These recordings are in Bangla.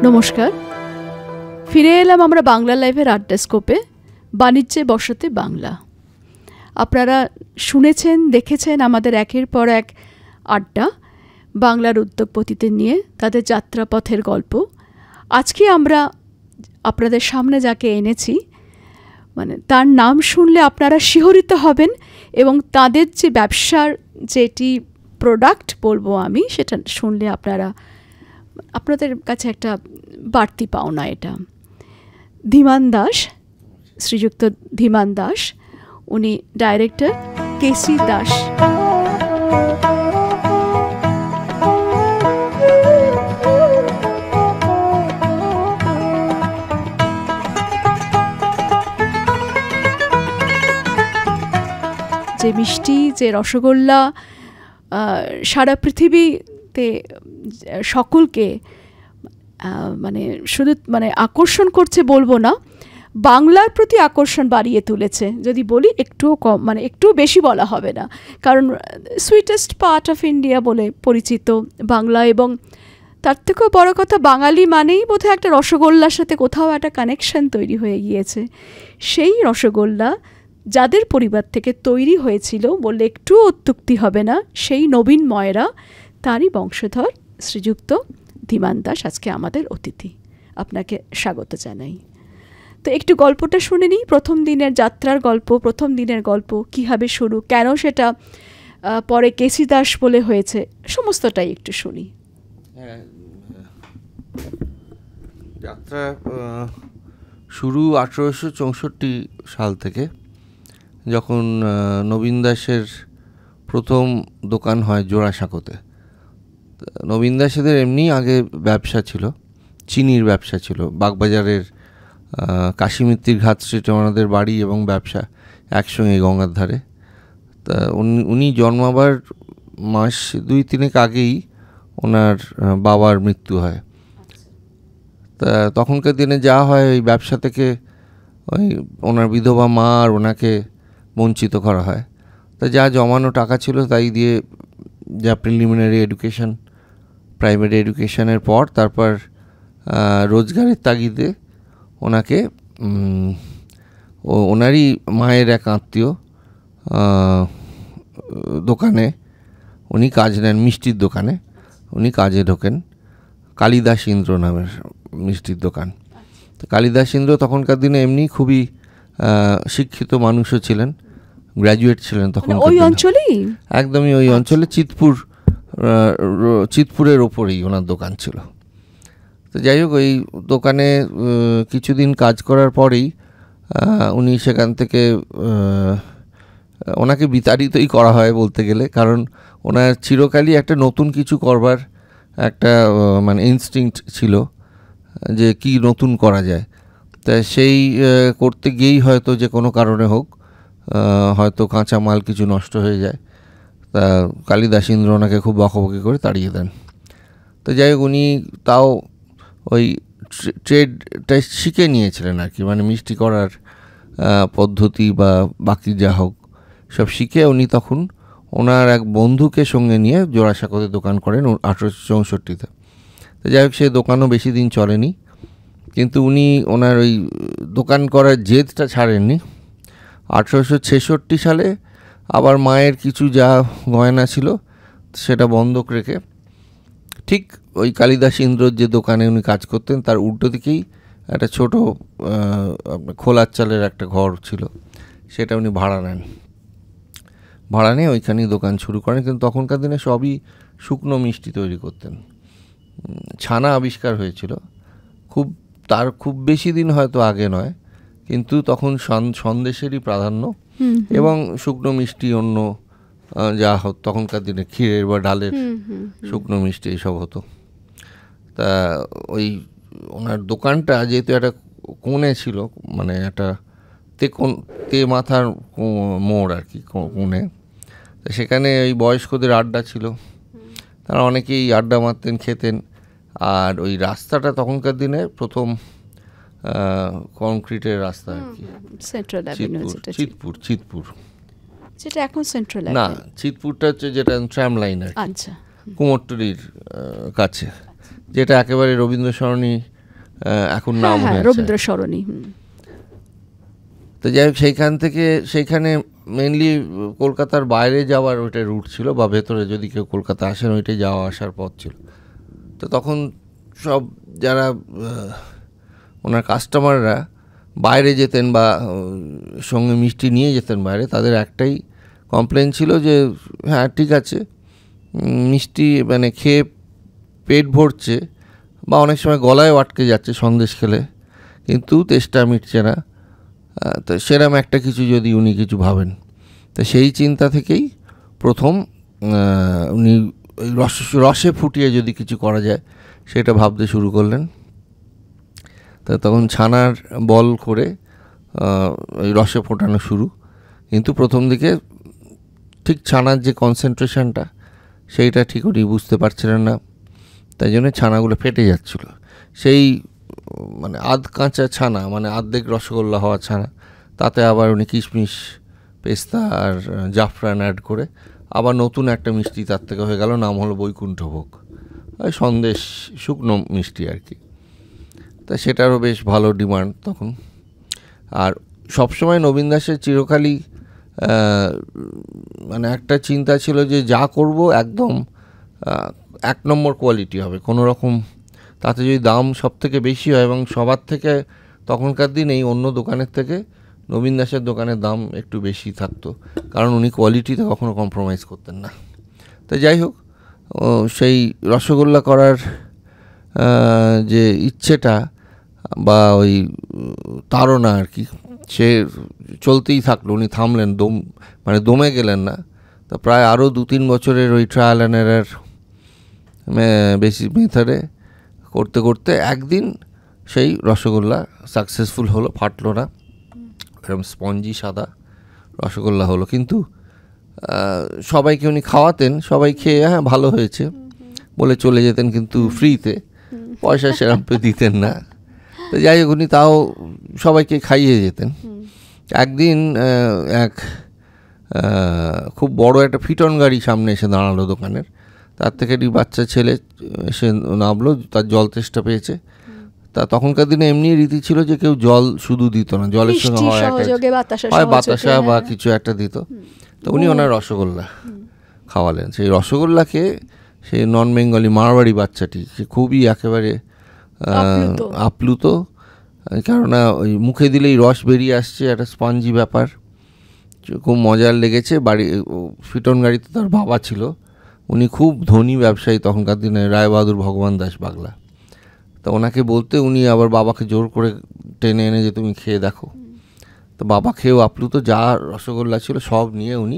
নমস্কার, ফিরে এলাম আমরা বাংলা লাইভের আড্ডাস্কোপে, বাণিজ্যে বসতে বাংলা। আপনারা শুনেছেন, দেখেছেন আমাদের একের পর এক আড্ডা বাংলার উদ্যোগপতিদের নিয়ে, তাদের যাত্রাপথের গল্প। আজকে আমরা আপনাদের সামনে যাকে এনেছি, মানে তার নাম শুনলে আপনারা শিহরিত হবেন এবং তাদের যে ব্যবসার যেটি প্রোডাক্ট বলবো আমি, সেটা শুনলে আপনাদের কাছে একটা বাড়তি পাওনা। এটা ধীমান দাস, শ্রীযুক্ত ধীমান দাস, উনি ডাইরেক্টর কেসি দাস। যে মিষ্টি, যে রসগোল্লা সারা পৃথিবীতে সকলকে মানে শুধু মানে আকর্ষণ করছে বলবো না, বাংলার প্রতি আকর্ষণ বাড়িয়ে তুলেছে। যদি বলি একটুও কম, মানে একটু বেশি বলা হবে না, কারণ সুইটেস্ট পার্ট অফ ইন্ডিয়া বলে পরিচিত বাংলা। এবং তার থেকেও বড় কথা, বাঙালি মানেই বোধহয় একটা রসগোল্লার সাথে কোথাও একটা কানেকশন তৈরি হয়ে গিয়েছে। সেই রসগোল্লা যাদের পরিবার থেকে তৈরি হয়েছিল বললে একটু অত্যুক্তি হবে না, সেই নবীন ময়রা, তারই বংশধর শ্রীযুক্ত ধীমান দাস আজকে আমাদের অতিথি। আপনাকে স্বাগত জানাই। তো একটু গল্পটা শুনে নিই, প্রথম দিনের যাত্রার গল্প, প্রথম দিনের গল্প, কীভাবে শুরু, কেন সেটা পরে কেসি দাস বলে হয়েছে, সমস্তটাই একটু শুনি। যাত্রা শুরু 1864 সাল থেকে, যখন নবীন দাসের প্রথম দোকান হয় জোড়াসাঁকোতে। নবীন দাসেদের এমনি আগে ব্যবসা ছিল, চিনির ব্যবসা ছিল। বাগবাজারের কাশীমিত্তির ঘাট স্ট্রিটে ওনাদের বাড়ি এবং ব্যবসা একসঙ্গে গঙ্গার ধারে। তা উনি জন্মাবার মাস 2-3 আগেই ওনার বাবার মৃত্যু হয়। তা তখনকার দিনে যা হয়, ওই ব্যবসা থেকে ওই ওনার বিধবা মা আর ওনাকে বঞ্চিত করা হয়। তা যা জমানো টাকা ছিল তাই দিয়ে, যা প্রিলিমিনারি এডুকেশন, প্রাইমারি এডুকেশনের পর তারপর রোজগারের তাগিদে ওনাকে ওনারই মায়ের এক আত্মীয় দোকানে উনি কাজ নেন, মিষ্টির দোকানে উনি কাজে ঢোকেন। কালিদাস ইন্দ্র নামের মিষ্টির দোকান। তো কালিদাস ইন্দ্র তখনকার দিনে এমনি খুবই শিক্ষিত মানুষও ছিলেন, গ্র্যাজুয়েট ছিলেন তখন ওই অঞ্চলেই, একদমই ওই অঞ্চলে, চিতপুরের ওপরেই ওনার দোকান ছিল। তো যাই হোক, ওই দোকানে কিছুদিন কাজ করার পরেই উনি সেখান থেকে ওনাকে বিতাড়িতই করা হয় বলতে গেলে, কারণ ওনার চিরকালই একটা নতুন কিছু করবার একটা মানে ইনস্টিংক্ট ছিল যে কি নতুন করা যায়। তা সেই করতে গিয়েই হয়তো যে কোনো কারণে হোক, হয়তো কাঁচা মাল কিছু নষ্ট হয়ে যায়। তা কালিদাস ইন্দ্র ওনাকে খুব বকাবকি করে তাড়িয়ে দেন। তো যাই হোক, উনি তাও ওই ট্রেডটা শিখে নিয়েছিলেন আর কি, মানে মিষ্টি করার পদ্ধতি বা বাকি যা হোক সব শিখে উনি তখন ওনার এক বন্ধুকে সঙ্গে নিয়ে জোড়াসাঁকোতে দোকান করেন 1864-তে। তো যাই হোক, সে দোকানও বেশি দিন চলেনি, কিন্তু উনি ওনার ওই দোকান করার জেদটা ছাড়েননি। 1866 সালে আবার মায়ের কিছু যা গয়না ছিল সেটা বন্ধক রেখে, ঠিক ওই কালিদাস ইন্দ্রর যে দোকানে উনি কাজ করতেন তার উল্টো দিকেই একটা ছোটো খোলার চালের একটা ঘর ছিল, সেটা উনি ভাড়া নেন। ভাড়া নিয়ে ওইখানেই দোকান শুরু করেন। কিন্তু তখনকার দিনে সবই শুকনো মিষ্টি তৈরি করতেন। ছানা আবিষ্কার হয়েছিল তার খুব বেশি দিন হয়তো আগে নয়, কিন্তু তখন সন্দেশেরই প্রাধান্য এবং শুকনো মিষ্টি অন্য যা হতো তখনকার দিনে ক্ষীরের বা ডালের শুকনো মিষ্টি এইসব হতো। তা ওই ওনার দোকানটা যেহেতু একটা কোণে ছিল, মানে একটা তে মাথার মোড় আর কি, কোণে, সেখানে ওই বয়স্কদের আড্ডা ছিল, তারা অনেকেই আড্ডা মারতেন, খেতেন। আর ওই রাস্তাটা তখনকার দিনে প্রথম কংক্রিটের রাস্তা আর কি, চিতপুর, যেটা এখন সেন্ট্রাল না, চিতপুরটা হচ্ছে যেটা ট্রাম লাইন আর কি, কুমোরটুলির কাছে, যেটা একেবারে রবীন্দ্র সরণি এখন নাম হয়েছে রবীন্দ্র সরণি। তো যাই হোক সেইখানে মেনলি কলকাতার বাইরে যাওয়ার ওইটা রুট ছিল, বা ভেতরে যদি কেউ কলকাতা আসেন ওইটাই যাওয়া আসার পথ ছিল। তো তখন সব যারা ওনার কাস্টমাররা বাইরে যেতেন বা সঙ্গে মিষ্টি নিয়ে যেতেন বাইরে, তাদের একটাই কমপ্লেন ছিল যে হ্যাঁ ঠিক আছে, মিষ্টি মানে খেয়ে পেট ভরছে বা অনেক সময় গলায় আটকে যাচ্ছে সন্দেশ খেলে, কিন্তু তেষ্টা মিটছে না। তো সেরকম একটা কিছু যদি উনি কিছু ভাবেন, তো সেই চিন্তা থেকেই প্রথম উনি রসে ফুটিয়ে যদি কিছু করা যায় সেটা ভাবতে শুরু করলেন। তো তখন ছানার বল করে ওই রসে ফোটানো শুরু, কিন্তু প্রথম দিকে ঠিক ছানার যে কনসেন্ট্রেশনটা সেইটা ঠিক উনি বুঝতে পারছিলেন না, তাই জন্য ছানাগুলো ফেটে যাচ্ছিল। সেই মানে আধ কাঁচা ছানা, মানে অর্ধেক রসগোল্লা হওয়া ছানা, তাতে আবার উনি কিশমিশ, পেস্তা আর জাফরান অ্যাড করে আবার নতুন একটা মিষ্টি তার থেকে হয়ে গেল, নাম হলো বৈকুণ্ঠভোগ, সন্দেশ শুকনো মিষ্টি আর কি। তা সেটারও বেশ ভালো ডিমান্ড তখন। আর সবসময় নবীন দাসের চিরকালই মানে একটা চিন্তা ছিল যে যা করব একদম 1 নম্বর কোয়ালিটি হবে, কোনো রকম তাতে যদি দাম সব থেকে বেশি হয়, এবং সবার থেকে তখনকার দিনেই অন্য দোকানের থেকে নবীন দাসের দোকানের দাম একটু বেশি থাকতো, কারণ উনি কোয়ালিটিতে কখনো কম্প্রোমাইজ করতেন না। তো যাই হোক, সেই রসগোল্লা করার যে ইচ্ছেটা বা ওই তাড়না আর কি, সে চলতেই থাকলো। উনি থামলেন, দমে গেলেন না। তো প্রায় আরও 2-3 বছরের ওই ট্রায়াল অ্যান্ড এরার বেশি মেথডে করতে করতে একদিন সেই রসগোল্লা সাকসেসফুল হলো, ফাটলো না, এরকম স্পঞ্জি সাদা রসগোল্লা হলো। কিন্তু সবাইকে উনি খাওয়াতেন, সবাই খেয়ে হ্যাঁ ভালো হয়েছে বলে চলে যেতেন, কিন্তু ফ্রিতে, পয়সা সেরকম দিতেন না। তো যাই হোক, উনি তাও সবাইকে খাইয়ে যেতেন। একদিন এক খুব বড় একটা ফিটন গাড়ি সামনে এসে দাঁড়ালো দোকানের, তার থেকে একটি বাচ্চা ছেলে এসে নামলো, তার জল তেষ্টা পেয়েছে। তা তখনকার দিনে এমনি রীতি ছিল যে কেউ জল শুধু দিত না, জলের সঙ্গে হয় বাতাসা বা কিছু একটা দিত। তো উনি ওনার রসগোল্লা খাওয়ালেন। সেই রসগোল্লাকে সেই নন বেঙ্গলি মারবাড়ি বাচ্চাটি সে খুবই একেবারে আপ্লুত, কেননা ওই মুখে দিলেই রস বেরিয়ে আসছে, একটা স্পঞ্জি ব্যাপার, খুব মজার লেগেছে। ফিটন গাড়িতে তার বাবা ছিল, উনি খুব ধনী ব্যবসায়ী তখনকার দিনে, রায়বাহাদুর ভগবান দাস বাগলা। তো ওনাকে বলতে উনি আবার বাবাকে জোর করে টেনে এনে যে তুমি খেয়ে দেখো। তো বাবা খেয়েও আপ্লুত, যা রসগোল্লা ছিল সব নিয়ে উনি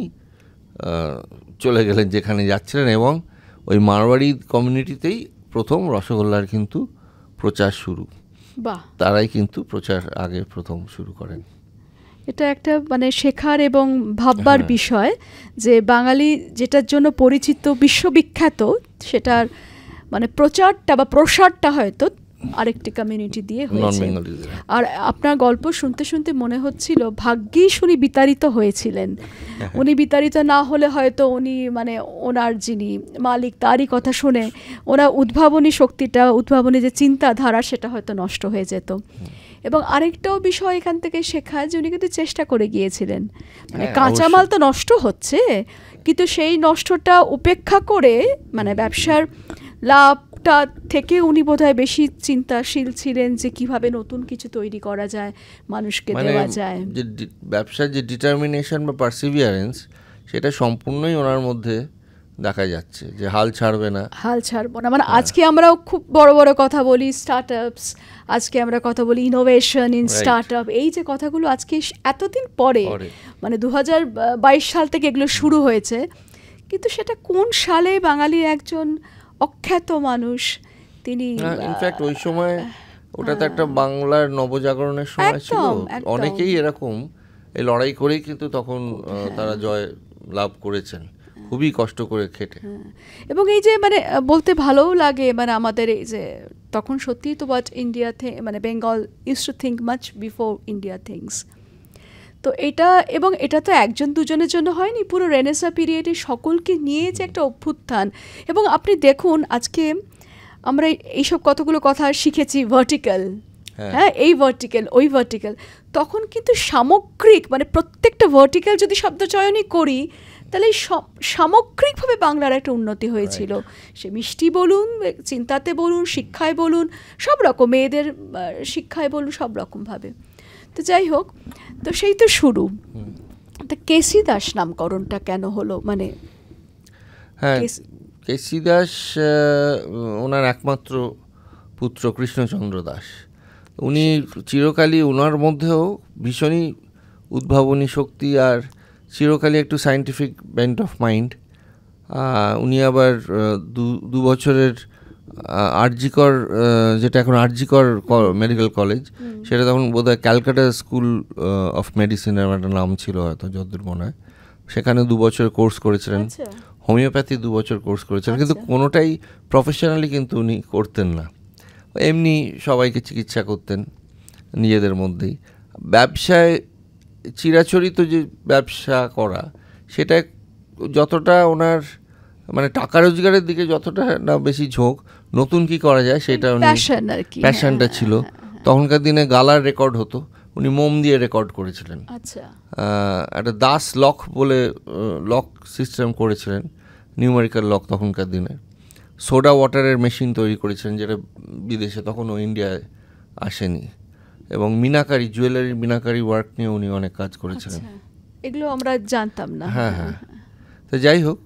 চলে গেলেন যেখানে যাচ্ছিলেন, এবং ওই মারওয়াড়ি কমিউনিটিতেই প্রথম রসগোল্লার কিন্তু প্রচার শুরু। তারাই কিন্তু প্রচার আগে প্রথম শুরু করেন। এটা একটা মানে শেখার এবং ভাববার বিষয় যে বাঙালি যেটার জন্য পরিচিত, বিশ্ববিখ্যাত, সেটার মানে প্রচারটা বা প্রসারটা হয়তো আরেকটি কমিউনিটি দিয়ে হয়েছে। আর আপনার গল্প শুনতে শুনতে মনে হচ্ছিল ভাগ্যিস উনি বিতাড়িত হয়েছিলেন। উনি বিতাড়িত না হলে হয়তো উনি মানে ওনার যিনি মালিক তারই কথা শুনে ওনার উদ্ভাবনী শক্তিটা, উদ্ভাবনী যে চিন্তাধারা, সেটা হয়তো নষ্ট হয়ে যেত। এবং আরেকটাও বিষয় এখান থেকে শেখায় যে উনি কিন্তু চেষ্টা করে গিয়েছিলেন, মানে কাঁচামাল তো নষ্ট হচ্ছে, কিন্তু সেই নষ্টটা উপেক্ষা করে মানে ব্যবসার লাভটা থেকে উনি বোধহয় বেশি চিন্তাশীল ছিলেন যে কিভাবে নতুন কিছু তৈরি করা যায়, মানুষকে দেওয়া যায়। যে ব্যবসার যে ডিটারমিনেশন বা পারসিভিয়ারেন্স, সেটা সম্পূর্ণই ওনার মধ্যে দেখা যাচ্ছে, যে হাল ছাড়বো না। মানে আজকে আমরা খুব বড় বড় কথা বলি স্টার্টআপস, আজকে আমরা কথা বলি ইনোভেশন ইন স্টার্টআপ, এই যে কথাগুলো আজকে এতদিন পরে মানে 2022 সাল থেকে এগুলো শুরু হয়েছে, কিন্তু সেটা কোন সালে বাঙালির একজন অখ্যাত মানুষ তিনি, ইনফ্যাক্ট ওই সময় ওটা তো একটা বাংলার নবজাগরণের সময় ছিল, অনেকেই এরকম এই লড়াই করেই কিন্তু তখন তারা জয় লাভ করেছেন, খুবই কষ্ট করে খেটে। এবং এই যে মানে বলতে ভালোও লাগে, মানে আমাদের এই যে তখন সত্যিই তো বাট ইন্ডিয়া মানে Bengal used to think much before India things. তো এটা, এবং এটা তো একজন দুজনের জন্য হয়নি, পুরো রেনেসাঁ পিরিয়ডে সকলকে নিয়ে যে একটা অভ্যুত্থান। এবং আপনি দেখুন আজকে আমরা এইসব কতগুলো কথা শিখেছি, ভার্টিক্যাল, হ্যাঁ এই ভার্টিক্যাল ওই ভার্টিক্যাল, তখন কিন্তু সামগ্রিক মানে প্রত্যেকটা ভার্টিক্যাল যদি শব্দ চয়নই করি তাহলে সামগ্রিকভাবে বাংলার একটা উন্নতি হয়েছিল। সে মিষ্টি বলুন, চিন্তাতে বলুন, শিক্ষায় বলুন, সব রকম, মেয়েদের শিক্ষায় বলুন, সব রকমভাবে। তো যাই হোক, তো সেই তো শুরু। তা কেসি দাস নামকরণটা কেন হলো? মানে হ্যাঁ, কেসি দাস ওনার একমাত্র পুত্র কৃষ্ণচন্দ্র দাস। উনি চিরকালই ওনার মধ্যেও ভীষণই উদ্ভাবনী শক্তি আর চিরকালই একটু সায়েন্টিফিক বেন্ট অফ মাইন্ড। উনি আবার 2 বছরের আরজিকর, যেটা এখন আরজিকর মেডিকেল কলেজ, সেটা তখন বোধহয় ক্যালকাটা স্কুল অফ মেডিসিনের একটা নাম ছিল হয়তো, যতদূর মনে হয়। সেখানে 2 বছর কোর্স করেছিলেন। হোমিওপ্যাথি 2 বছর কোর্স করেছিলেন, কিন্তু কোনোটাই প্রফেশনালি কিন্তু উনি করতেন না, এমনি সবাইকে চিকিৎসা করতেন নিজেদের মধ্যেই। ব্যবসায় চিরাচরিত যে ব্যবসা করা, সেটা যতটা ওনার মানে টাকা রোজগারের দিকে যতটা না বেশি ঝোঁক, নতুন কি করা যায় সেটা উনি প্যাশনটা ছিল। তখনকার দিনে গালার রেকর্ড হতো, উনি মোম দিয়ে রেকর্ড করেছিলেন। একটা দাস লক বলে লক সিস্টেম করেছিলেন, নিউমেরিক্যাল লক তখনকার দিনে। সোডা ওয়াটারের মেশিন তৈরি করেছিলেন, যেটা বিদেশে তখনও ইন্ডিয়ায় আসেনি। এবং মিনাকারি, জুয়েলারি মিনাকারি ওয়ার্ক নিয়ে উনি অনেক কাজ করেছিলেন। এগুলো আমরা জানতাম না। হ্যাঁ হ্যাঁ। তো যাই হোক,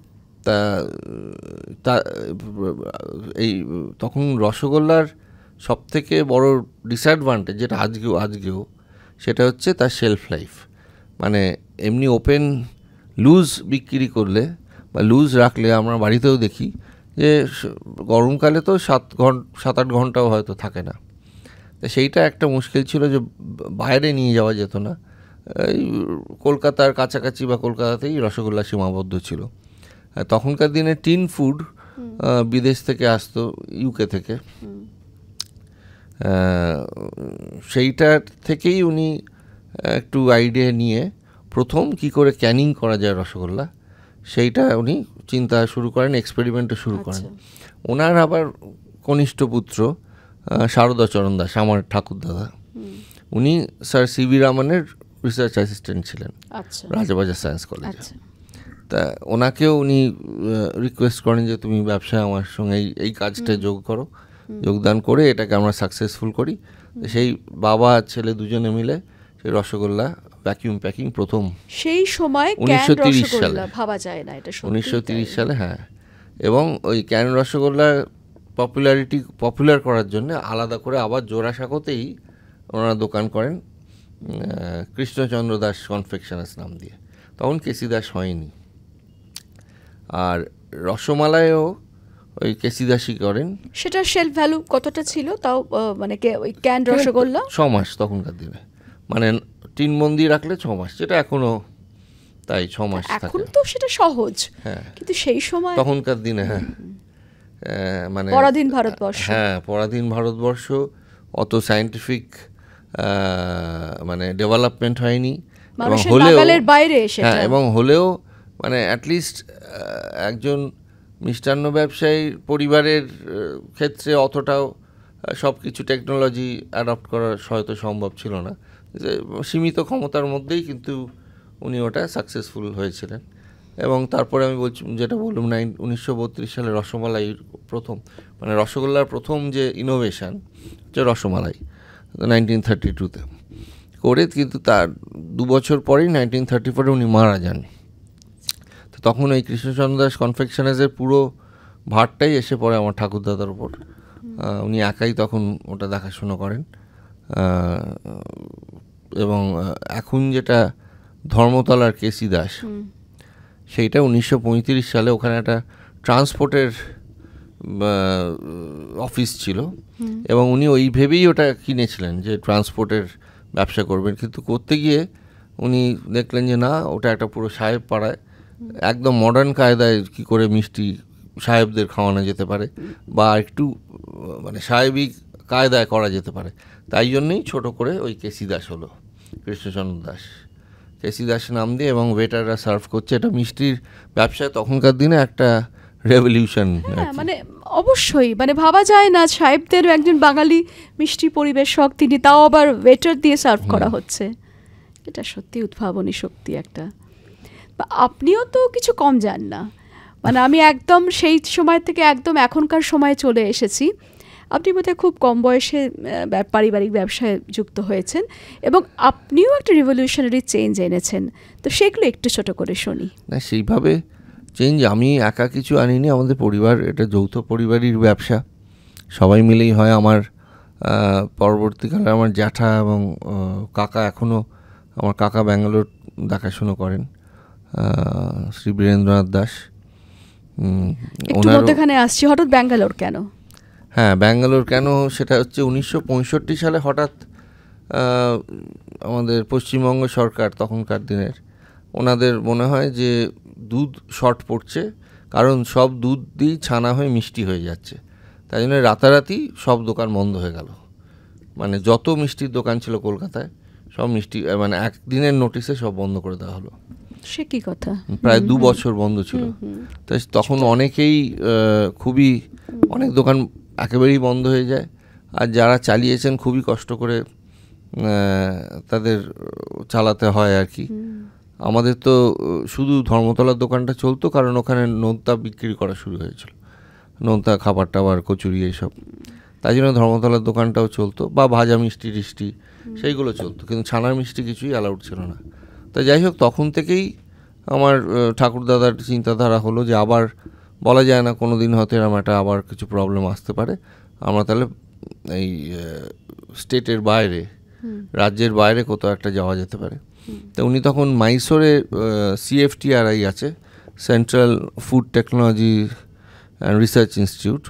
তা এই তখন রসগোল্লার সবথেকে বড় ডিসঅ্যাডভান্টেজ, যেটা আজকেও সেটা হচ্ছে তার শেলফ লাইফ। মানে এমনি ওপেন লুজ বিক্রি করলে বা লুজ রাখলে, আমরা বাড়িতেও দেখি যে গরমকালে তো 7-8 ঘন্টাও হয়তো থাকে না। তো সেইটা একটা মুশকিল ছিল, যে বাইরে নিয়ে যাওয়া যেত না। এই কলকাতার কাছাকাছি বা কলকাতাতেই রসগোল্লা সীমাবদ্ধ ছিল। তখনকার দিনে টিন ফুড বিদেশ থেকে আসতো, ইউকে থেকে। সেইটার থেকেই উনি একটু আইডিয়া নিয়ে প্রথম কি করে ক্যানিং করা যায় রসগোল্লা, সেইটা উনি চিন্তা শুরু করেন, এক্সপেরিমেন্টও শুরু করেন। ওনার আবার কনিষ্ঠ পুত্র শারদাচরণ দাস, আমার ঠাকুরদাদা, উনি স্যার সিভি রামানের রিসার্চ অ্যাসিস্ট্যান্ট ছিলেন রাজাবাজার সায়েন্স কলেজে। তা ওনাকেও উনি রিকোয়েস্ট করেন যে তুমি ব্যবসায় আমার সঙ্গে এই কাজটা যোগদান করে এটাকে আমরা সাকসেসফুল করি। সেই বাবা ছেলে দুজনে মিলে সেই রসগোল্লা ভ্যাকিউম প্যাকিং প্রথম সেই সময় 1930 সালে, ভাবা যায় না এটা, 1930 সালে। হ্যাঁ, এবং ওই ক্যান রসগোল্লা পপুলার করার জন্য আলাদা করে আবার জোড়াসাঁকোতেই ওনারা দোকান করেন, কৃষ্ণচন্দ্র দাস কনফেকশনার্স নাম দিয়ে। তখন কেসি দাস হয়নি। আর রসমালাইও ওই কেসি দাসই করেন। সেটা শেলফ ভ্যালু কতটা ছিল তাও, মানে ওই ক্যান রসগোল্লা 6 মাস তখনকার দিনে, মানে টিনবন্দি রাখলে 6 মাস, যেটা এখনো তাই 6 মাস থাকে। এখন তো সেটা সহজ, কিন্তু সেই সময় তখনকার দিনে মানে পরাধীন ভারতবর্ষ, পরাধীন ভারতবর্ষ, অত সায়েন্টিফিক মানে ডেভেলপমেন্ট হয়নি, এবং হলেও মানে অ্যাটলিস্ট একজন মিষ্টান্ন ব্যবসায়ী পরিবারের ক্ষেত্রে অতটাও সব কিছু টেকনোলজি অ্যাডপ্ট করা হয়তো সম্ভব ছিল না। সীমিত ক্ষমতার মধ্যেই কিন্তু উনি ওটা সাকসেসফুল হয়েছিলেন। এবং তারপরে আমি যেটা বললাম 1932 সালে রসমালাই প্রথম, মানে রসগোল্লার প্রথম যে ইনোভেশন হচ্ছে রসমালাই 1932-তে করে, কিন্তু তার 2 বছর পরেই 1934-এ উনি মারা যান। তো তখন ওই কৃষ্ণচন্দ্র দাস কনফেকশনার্সের পুরো ভারটাই এসে পড়ে আমার ঠাকুরদাদার উপর। উনি একাই তখন ওটা দেখাশোনা করেন। এবং এখন যেটা ধর্মতলার কেসি দাস, সেইটা 1935 সালে ওখানে একটা ট্রান্সপোর্টের অফিস ছিল, এবং উনি ওই ভেবেই ওটা কিনেছিলেন যে ট্রান্সপোর্টের ব্যবসা করবেন। কিন্তু করতে গিয়ে উনি দেখলেন যে না, ওটা একটা পুরো সাহেব পাড়ায় একদম মডার্ন কায়দায় কী করে মিষ্টি সাহেবদের খাওয়ানো যেতে পারে, বা একটু মানে সাহেবিক কায়দায় করা যেতে পারে। তাই জন্যই ছোট করে ওই কেসি দাস হলো, কৃষ্ণচন্দ্র দাস, কেসি দাস নাম দিয়ে। এবং ওয়েটাররা সার্ভ করছে। এটা মিষ্টির ব্যবসায় তখনকার দিনে একটা রেভলিউশন। মানে অবশ্যই, মানে ভাবা যায় না সাহেবদের একজন বাঙালি মিষ্টি পরিবেশক, তিনি তাও আবার ওয়েটার দিয়ে সার্ভ করা হচ্ছে। এটা সত্যি উদ্ভাবনী শক্তি একটা। আপনিও তো কিছু কম যান না, মানে আমি একদম সেই সময় থেকে একদম এখনকার সময়ে চলে এসেছি। আপনি বোধহয় খুব কম বয়সে পারিবারিক ব্যবসায় যুক্ত হয়েছেন এবং আপনিও একটা রিভলিউশনারি চেঞ্জ এনেছেন, তো সেগুলো একটু ছোট করে শুনি। না, সেইভাবে চেঞ্জ আমি একা কিছু আনিনি, আমাদের পরিবার, এটা যৌথ পরিবারের ব্যবসা, সবাই মিলেই হয়। আমার পরবর্তীকালে আমার জ্যাঠা এবং কাকা, এখনও আমার কাকা ব্যাঙ্গালোর দেখাশুনো করেন, শ্রী বীরেন্দ্রনাথ দাস। একটু মধ্যখানে আসছি, হঠাৎ ব্যাঙ্গালোর কেন? হ্যাঁ, ব্যাঙ্গালোর কেন, সেটা হচ্ছে 1965 সালে হঠাৎ আমাদের পশ্চিমবঙ্গ সরকার তখনকার দিনের, ওনাদের মনে হয় যে দুধ শর্ট পড়ছে, কারণ সব দুধ দিয়ে ছানা হয়ে মিষ্টি হয়ে যাচ্ছে। তাই জন্য রাতারাতি সব দোকান বন্ধ হয়ে গেল, মানে যত মিষ্টির দোকান ছিল কলকাতায় সব মিষ্টি, মানে একদিনের নোটিশে সব বন্ধ করে দেওয়া হলো। সে কি কথা, প্রায় 2 বছর বন্ধ ছিল। তাই তখন অনেকেই খুবই, অনেক দোকান একেবারেই বন্ধ হয়ে যায়, আর যারা চালিয়েছেন খুবই কষ্ট করে তাদের চালাতে হয় আর কি। আমাদের তো শুধু ধর্মতলার দোকানটা চলতো, কারণ ওখানে নোনতা বিক্রি করা শুরু হয়েছিল, নোনতা খাবার টাবার, কচুরি এইসব, তাই জন্য ধর্মতলার দোকানটাও চলতো, বা ভাজা মিষ্টি টিষ্টি সেইগুলো চলতো, কিন্তু ছানার মিষ্টি কিছুই অ্যালাউড ছিল না। তাই যাই হোক, তখন থেকেই আমার ঠাকুরদাদার চিন্তাধারা হলো যে আবার বলা যায় না, কোনো দিন হয়তো এরকম একটা আবার কিছু প্রবলেম আসতে পারে, আমরা তাহলে এই স্টেটের বাইরে, রাজ্যের বাইরে কোথাও একটা যাওয়া যেতে পারে। তো উনি তখন মাইসোরে CFTRI আছে, central food technology and research institute,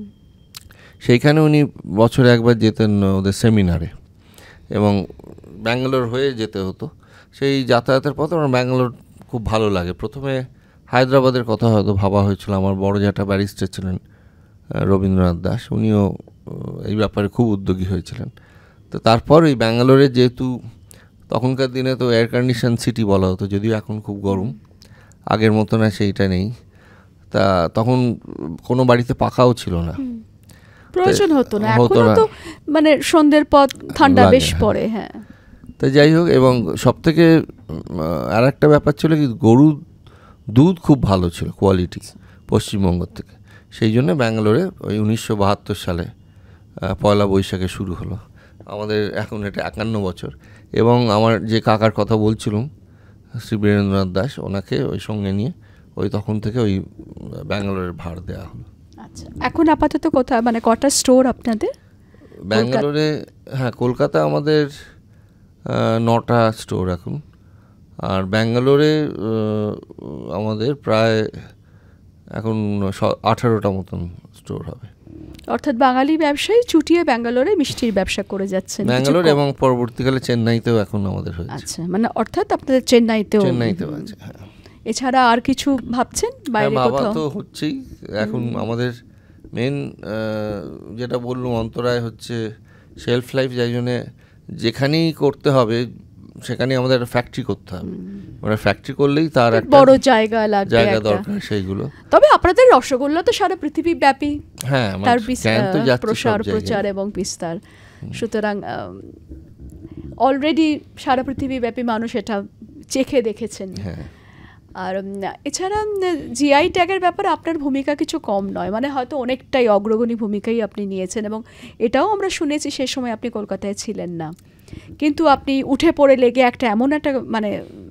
সেইখানে উনি বছরে একবার যেতেন ওদের সেমিনারে, এবং ব্যাঙ্গালোর হয়ে যেতে হতো। সেই যাতায়াতের পথে আমার ব্যাঙ্গালোর খুব ভালো লাগে। প্রথমে হায়দ্রাবাদের কথা হয়তো ভাবা হয়েছিল, আমার বড় জ্যাঠা ব্যারিস্টার ছিলেন রবীন্দ্রনাথ দাস, উনিও এই ব্যাপারে খুব উদ্যোগী হয়েছিলেন। তো তারপর এই ব্যাঙ্গালোরে, যেহেতু তখনকার দিনে তো এয়ার কন্ডিশন সিটি বলা হতো, যদিও এখন খুব গরম, আগের মতো না সেইটা নেই, তা তখন কোনো বাড়িতে পাখাও ছিল না, প্রয়োজন হতো না, এখন তো মানে সন্ধ্যের পর ঠান্ডা বেশ পড়ে। হ্যাঁ, তাই যাই হোক, এবং সব থেকে আর একটা ব্যাপার ছিল কি, গরুর দুধ খুব ভালো ছিল কোয়ালিটি পশ্চিমবঙ্গ থেকে, সেই জন্য ব্যাঙ্গালোরে ওই 1972 সালে পয়লা বৈশাখে শুরু হলো আমাদের, এখন এটা 51 বছর। এবং আমার যে কাকার কথা বলছিলাম, শ্রী বীরেন্দ্রনাথ দাস, ওনাকে ওই সঙ্গে নিয়ে ওই তখন থেকে ওই ব্যাঙ্গালোরের ভাড় দেওয়া হলো। আচ্ছা, এখন আপাতত কোথায়, মানে কটা স্টোর আপনাদের ব্যাঙ্গালোরে? হ্যাঁ, কলকাতা আমাদের 9টা স্টোর এখন, আর ব্যাঙ্গালোরে আমাদের প্রায় এখন 18টা মতন স্টোর হবে। অর্থাৎ বাঙালি ব্যবসায়ী চুটিয়ে ব্যাঙ্গালোরে মিষ্টির ব্যবসা করে যাচ্ছেন, ব্যাঙ্গালোর এবং পরবর্তীকালে চেন্নাইতেও এখন আমাদের হয়েছে। আচ্ছা, মানে অর্থাৎ আপনাদের চেন্নাইতেও আছে। হ্যাঁ, এছাড়া আর কিছু ভাবছেন বাইরে কোথাও? তো হচ্ছেই, এখন আমাদের মেন যেটা বললাম অন্তরায় হচ্ছে শেলফ লাইফ, যাই জন্যে যেখানেই করতে হবে সেখানে আমাদের একটা ফ্যাক্টরি করতে হবে, মানে ফ্যাক্টরি করলেই তার একটা বড় জায়গা দরকার সেইগুলো। তবে আপনাদের রসগোল্লা তো সারা পৃথিবী ব্যাপী, হ্যাঁ, তার প্রচার এবং বিস্তার, সুতরাং অলরেডি সারা পৃথিবী ব্যাপী মানুষ এটা চেখে দেখেছেন। হ্যাঁ, আর এছাড়া জিআই ট্যাগের ব্যাপারে আপনার ভূমিকা কিছু কম নয়, মানে হয়তো অনেকটাই অগ্রগণী ভূমিকাই আপনি নিয়েছেন, এবং এটাও আমরা শুনেছি সে সময় আপনি কলকাতায় ছিলেন না, কিন্তু আপনি উঠে পড়ে লেগে একটা এমন একটা মানে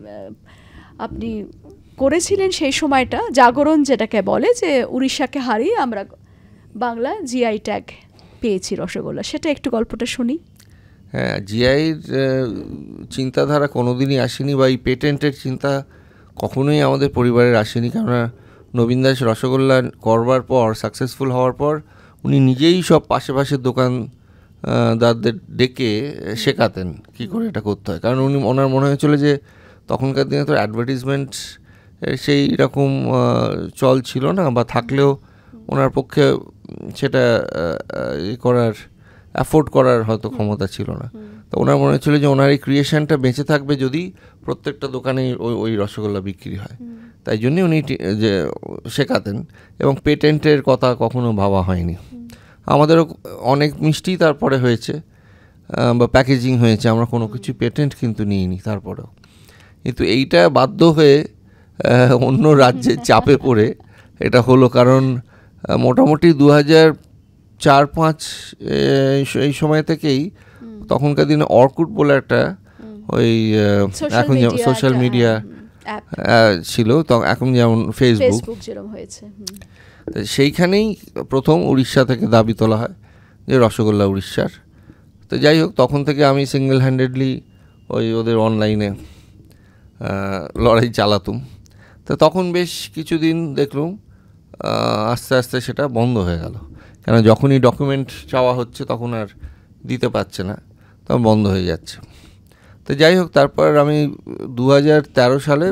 আপনি করেছিলেন সেই সময়টা, জাগরণ যেটাকে বলে, যে উড়িষ্যাকে হারিয়ে আমরা বাংলা জিআই ট্যাগ পেয়েছি রসগোল্লা, সেটা একটু গল্পটা শুনি। হ্যাঁ, জিআইয়ের চিন্তাধারা কোনোদিনই আসেনি, বা এই পেটেন্টের চিন্তা কখনোই আমাদের পরিবারের আসেনি, কেননা নবীন দাস রসগোল্লা করবার পর, সাকসেসফুল হওয়ার পর, উনি নিজেই সব পাশে দোকান দারদের ডেকে শেখাতেন কী করে এটা করতে হয়, কারণ ওনার মনে হয়েছিল যে তখনকার দিনে তো অ্যাডভার্টিজমেন্ট সেই রকম চল ছিল না, বা থাকলেও ওনার পক্ষে সেটা করার অ্যাফোর্ড করার হয়তো ক্ষমতা ছিল না। তো ওনার মনে ছিল যে ওনার এই ক্রিয়েশনটা বেঁচে থাকবে যদি প্রত্যেকটা দোকানে ওই রসগোল্লা বিক্রি হয়, তাই জন্যই উনি যে শেখাতেন। এবং পেটেন্টের কথা কখনো ভাবা হয়নি। আমাদেরও অনেক মিষ্টি তারপরে হয়েছে বা প্যাকেজিং হয়েছে, আমরা কোনো কিছু পেটেন্ট কিন্তু নিইনি তারপরেও। কিন্তু এইটা বাধ্য হয়ে অন্য রাজ্যের চাপে পড়ে এটা হলো, কারণ মোটামুটি 2004-05 এই সময় থেকেই তখনকার দিনে অর্কুট বলে একটা ওই এখন যেমন সোশ্যাল মিডিয়া ছিল, এখন যেমন ফেসবুক যেরকম হয়েছে, সেইখানেই প্রথম উড়িষ্যা থেকে দাবি তোলা হয় যে রসগোল্লা উড়িষ্যার। তো যাই হোক, তখন থেকে আমি সিঙ্গেল হ্যান্ডেডলি ওদের অনলাইনে লড়াই চালাতুম। তো তখন বেশ কিছুদিন দেখলুম আস্তে আস্তে সেটা বন্ধ হয়ে গেল, কেন যখনই ডকুমেন্ট চাওয়া হচ্ছে তখন আর দিতে পারছে না, তখন বন্ধ হয়ে যাচ্ছে। তো যাই হোক, তারপর আমি 2013 সালে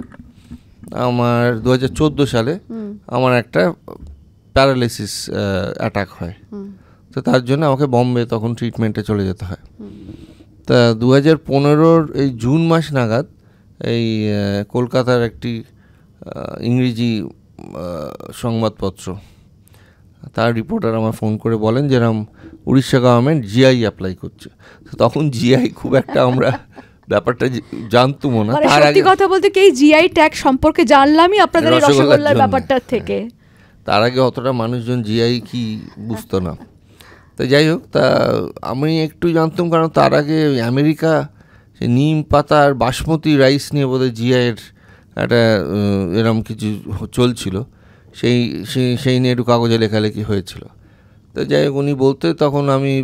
2014 সালে আমার একটা প্যারালাইসিস অ্যাটাক হয়। তো তার জন্য আমাকে বম্বে তখন ট্রিটমেন্টে চলে যেতে হয়। তা 2015 এই জুন মাস নাগাদ এই কলকাতার একটি ইংরেজি সংবাদপত্র, তার রিপোর্টার আমার ফোন করে বলেন যেরকম উড়িষ্যা গভর্নমেন্ট জিআই অ্যাপ্লাই করছে। তখন জিআই খুব একটা আমরা ব্যাপারটা জানতুমও না। তার আগে কথা বলতে কি জিআই ট্যাগ সম্পর্কে জানলামই আপনাদের এই রসগোল্লার ব্যাপারটার থেকে। তার আগে অতটা মানুষজন জিআই কি বুঝতো না। তো যাই হোক, তা আমি একটু জানতাম, কারণ তার আগে আমেরিকা নিম পাতা আর বাসমতি রাইস নিয়ে বোধহয় জিআইয়ের একটা এরম কিছু চলছিল, সেই নিয়ে একটু কাগজে লেখালেখি হয়েছিল। তো যাই হোক, উনি বলতে তখন আমি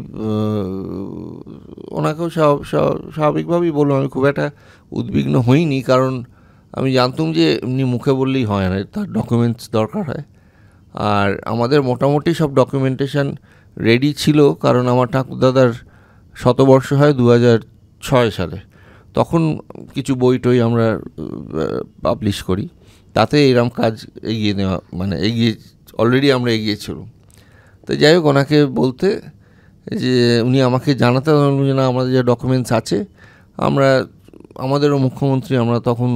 ওনাকেও স্বাভাবিকভাবেই বললাম, আমি খুব একটা উদ্বিগ্ন হইনি, কারণ আমি জানতাম যে এমনি মুখে বললেই হয় না, তার ডকুমেন্টস দরকার হয়। আর আমাদের মোটামুটি সব ডকুমেন্টেশন রেডি ছিল, কারণ আমার ঠাকুরদাদার শতবর্ষ হয় 2006 সালে। তখন কিছু বই টই আমরা পাবলিশ করি, তাতে এরম কাজ এগিয়ে নেওয়া অলরেডি আমরা এগিয়েছিলাম। তো যাই হোক, ওনাকে বলতে যে উনি আমাকে জানাতে যে না, আমাদের যে ডকুমেন্টস আছে, আমাদেরও মুখ্যমন্ত্রী, আমরা তখন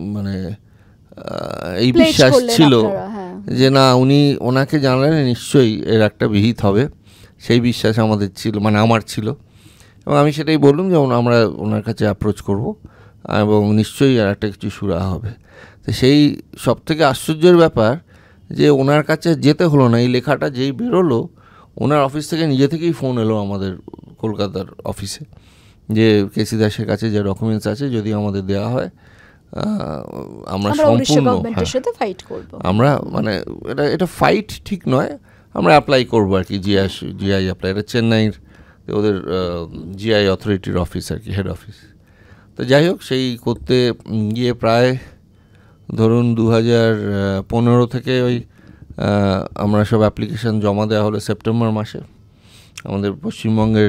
এই বিশ্বাস ছিল যে না, ওনাকে জানালে নিশ্চয়ই এর একটা বিহিত হবে, সেই বিশ্বাস আমাদের ছিল, আমার ছিল। এবং আমি সেটাই বললাম যে আমরা ওনার কাছে অ্যাপ্রোচ করব এবং নিশ্চয়ই আর একটা কিছু সুরাহা হবে। তো সেই সবথেকে আশ্চর্যের ব্যাপার যে ওনার কাছে যেতে হলো না, এই লেখাটা যেই বেরোলো ওনার অফিস থেকে নিজে থেকেই ফোন এলো আমাদের কলকাতার অফিসে যে কেসি দাসের কাছে যে ডকুমেন্টস আছে যদি আমাদের দেওয়া হয় আমরা সম্পূর্ণ আমরা এটা ফাইট ঠিক নয়, আমরা অ্যাপ্লাই করবো আর কি, জিআই অ্যাপ্লাই। এটা চেন্নাইয়ের ওদের জিআই অথরিটির অফিস আর কি, হেড অফিস। তো যাই হোক, সেই করতে গিয়ে প্রায় ধরুন 2015 থেকে আমরা সব অ্যাপ্লিকেশান জমা দেওয়া হলো সেপ্টেম্বর মাসে। আমাদের পশ্চিমবঙ্গের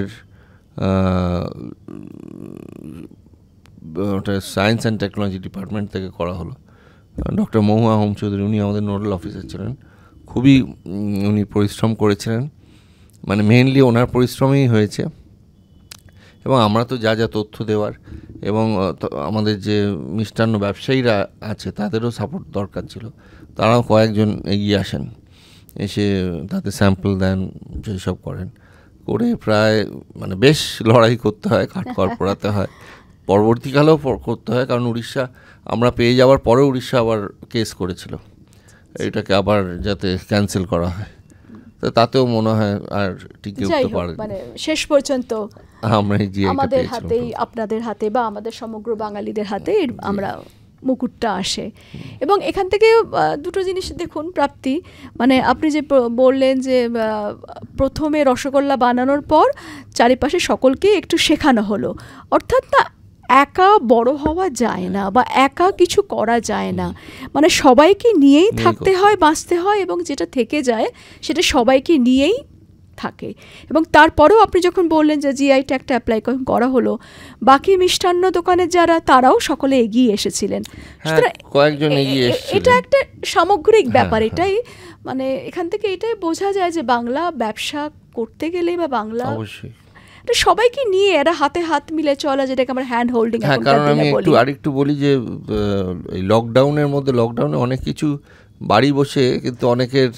ওটা সায়েন্স অ্যান্ড টেকনোলজি ডিপার্টমেন্ট থেকে করা হলো। ডক্টর মহুয়া হোম চৌধুরী, উনি আমাদের নোডাল অফিসার ছিলেন, খুবই উনি পরিশ্রম করেছিলেন, মেইনলি ওনার পরিশ্রমই হয়েছে। এবং আমরা তো যা যা তথ্য দেওয়ার এবং আমাদের যে মিষ্টান্ন ব্যবসায়ীরা আছে তাদেরও সাপোর্ট দরকার ছিল, তারাও কয়েকজন এগিয়ে আসেন, এসে তাদের স্যাম্পল দেন, সেই সব করেন, করে প্রায় বেশ লড়াই করতে হয়, কাঠখড় পোড়াতে হয়, পরবর্তীকালেও করতে হয়, কারণ উড়িষ্যা আমরা পেয়ে যাওয়ার পরে উড়িষ্যা আবার কেস করেছিল এটাকে আবার যাতে ক্যান্সেল করা হয়। তো তাতেও মনে হয় আর টিকে উঠতে পারে, শেষ পর্যন্ত আমরা আমাদের হাতেই, আপনাদের হাতে বা আমাদের সমগ্র বাঙালিদের হাতে আমরা মুকুটটা আসে। এবং এখান থেকে দুটো জিনিস দেখুন প্রাপ্তি, আপনি যে বললেন যে প্রথমে রসগোল্লা বানানোর পর চারিপাশে সকলকে একটু শেখানো হলো, অর্থাৎ না একা বড় হওয়া যায় না বা একা কিছু করা যায় না, সবাইকে নিয়েই থাকতে হয়, বাঁচতে হয়, এবং যেটা থেকে যায় সেটা সবাইকে নিয়েই থাকে। এবং তারপরেও আপনি যখন বললেন যে জিআই ট্যাগটা অ্যাপ্লাই করা হলো, বাকি মিষ্টান্ন দোকানের যারা তারাও সকলে এগিয়ে এসেছিলেন, কয়েকজন এগিয়ে এসেছিলেন। এটা একটা সামগ্রিক ব্যাপার। এটাই এখান থেকে এটাই বোঝা যায় যে বাংলা ব্যবসা করতে গেলে বা বাংলা সবাইকে নিয়ে এরা হাতে হাত মিলে চলা, যেটাকে আমরা হ্যান্ড হোল্ডিং। হ্যাঁ, কারণ আমি আরেকটু বলি যে এই লকডাউনে অনেক কিছু বাড়ি বসে কিন্তু অনেকের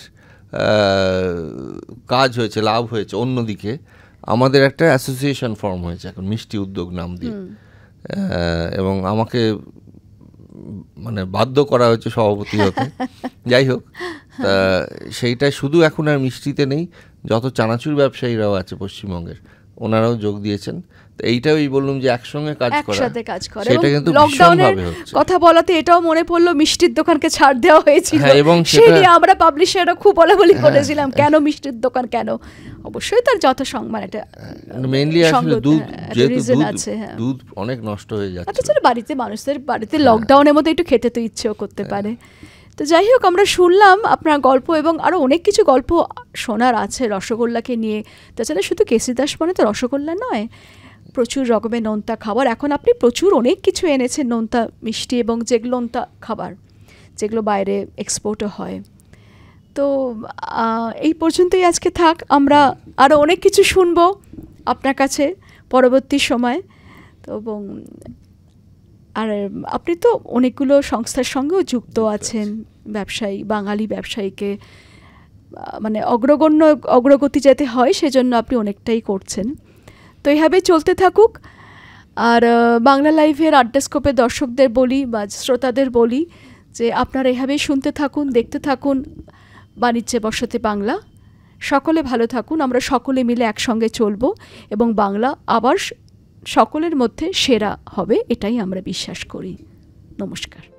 কাজ হয়েছে, লাভ হয়েছে। অন্যদিকে আমাদের একটা অ্যাসোসিয়েশন ফর্ম হয়েছে এখন মিষ্টি উদ্যোগ নাম দিয়ে, এবং আমাকে মানে বাধ্য করা হয়েছে সভাপতি হতে। যাই হোক, সেইটা শুধু এখন আর মিষ্টিতে নেই, যত চানাচুর ব্যবসায়ীরাও আছে পশ্চিমবঙ্গের, ওনারাও যোগ দিয়েছেন। তো এইটাই বললাম যে একসঙ্গে কাজ করা, সেটা কিন্তু ভীষণভাবে হচ্ছে। কথা বলাতে এটাও মনে পড়লো, মিষ্টির দোকানকে ছাড় দেওয়া হয়েছিল, এবং সেই আমরা পাবলিশাররা খুব বলাবলি করেছিলাম কেন মিষ্টির দোকান, কেন? অবশ্যই তার যত সংবাদ, এটা মেইনলি আসলে দুধ, যেহেতু দুধ অনেক নষ্ট হয়ে যাচ্ছে। আচ্ছা, মানুষের বাড়িতে লকডাউনের মধ্যে একটু খেতে তো ইচ্ছেও করতে পারে। তো যাই হোক, আমরা শুনলাম আপনার গল্প, এবং আরও অনেক কিছু গল্প শোনার আছে রসগোল্লাকে নিয়ে। তাছাড়া শুধু কেসি দাস মানে তো রসগোল্লা নয়, প্রচুর রকমের নোনতা খাবার। এখন আপনি প্রচুর অনেক কিছু এনেছেন, নোনতা মিষ্টি এবং যেগুলো নোনতা খাবার, যেগুলো বাইরে এক্সপোর্টও হয়। তো এই পর্যন্তই আজকে থাক। আমরা আরও অনেক কিছু শুনবো আপনার কাছে পরবর্তী সময়। তো এবং আর আপনি তো অনেকগুলো সংস্থার সঙ্গেও যুক্ত আছেন, ব্যবসায়ী, বাঙালি ব্যবসায়ীকে মানে অগ্রগতি যাতে হয় সেজন্য আপনি অনেকটাই করছেন। তো এইভাবে চলতে থাকুক। আর বাংলা লাইভের আড্ডাস্কোপের দর্শকদের বলি বা শ্রোতাদের বলি যে আপনারা এভাবেই শুনতে থাকুন, দেখতে থাকুন বাণিজ্যে বসতে বাংলা। সকলে ভালো থাকুন, আমরা সকলে মিলে একসঙ্গে চলবো এবং বাংলা আবার সকলের মধ্যে সেরা হবে, এটাই আমরা বিশ্বাস করি। নমস্কার।